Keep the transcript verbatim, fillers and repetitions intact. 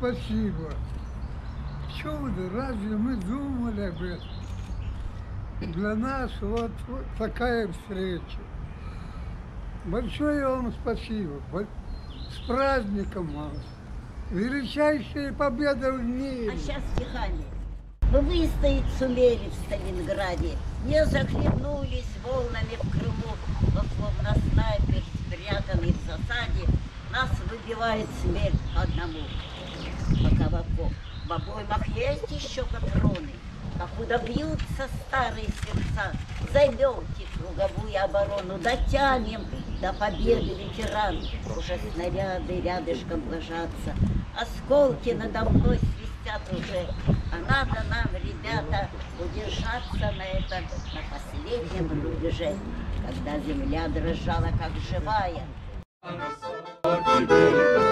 спасибо. Чудо, разве мы думали об этом? Для нас вот, вот такая встреча. Большое вам спасибо. С праздником вас. Величайшая победа в мире. А сейчас стихами. Мы выстоять сумели в Сталинграде, не захлебнулись волнами в Крыму, но словно снайпер, спрятанный в засаде, нас выбивает смерть по одному. Пока в обоймах есть еще патроны, покуда бьются старые сердца, займемте круговую оборону, дотянем до победы ветеран. Уже снаряды рядышком ложатся, осколки надо мной свистят уже, а надо нам, ребята, удержаться на этом, на последнем рубеже, когда земля дрожала как живая.